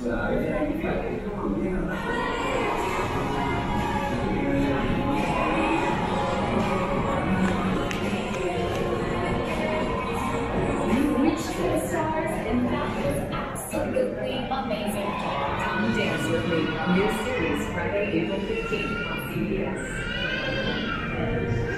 You reached for the stars, and that was absolutely amazing. Come Dance With Me, new series Friday, April 15th on CBS.